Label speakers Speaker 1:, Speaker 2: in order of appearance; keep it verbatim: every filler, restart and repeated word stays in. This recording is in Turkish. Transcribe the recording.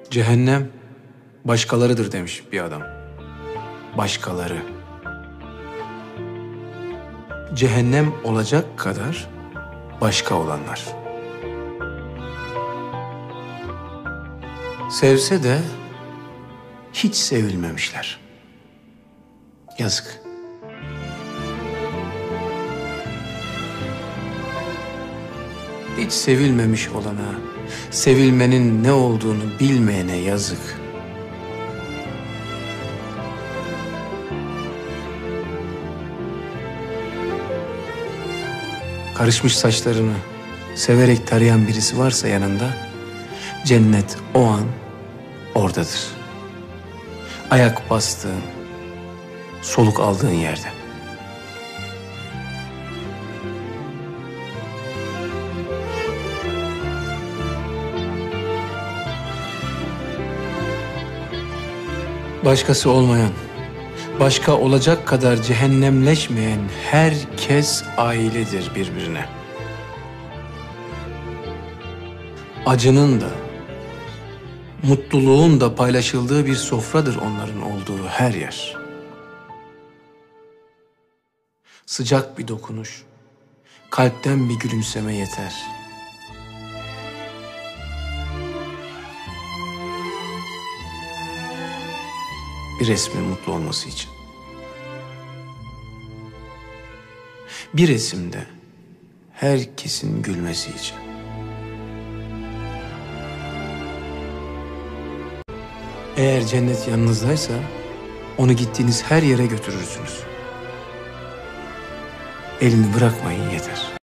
Speaker 1: Cehennem başkalarıdır demiş bir adam. Başkaları. Cehennem olacak kadar başka olanlar. Sevse de hiç sevilmemişler. Yazık. Hiç sevilmemiş olana, sevilmenin ne olduğunu bilmeyene yazık. Karışmış saçlarını severek tarayan birisi varsa yanında, cennet o an oradadır. Ayak bastığın, soluk aldığın yerde. Başkası olmayan, başka olacak kadar cehennemleşmeyen herkes ailedir birbirine. Acının da, mutluluğun da paylaşıldığı bir sofradır onların olduğu her yer. Sıcak bir dokunuş, kalpten bir gülümseme yeter. Bir resmin mutlu olması için. Bir resimde herkesin gülmesi için. Eğer cennet yanınızdaysa onu gittiğiniz her yere götürürsünüz. Elini bırakmayın yeter.